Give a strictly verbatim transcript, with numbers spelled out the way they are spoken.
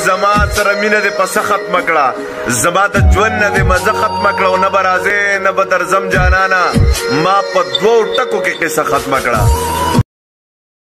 زما سره مینه دې پسه ختمه کړه، زما د ژوند نه دې مزه ختمه کړه او نه به راځې نه به درځم جانانه، ما په دوو ټکو کې قصه ختمه کړه.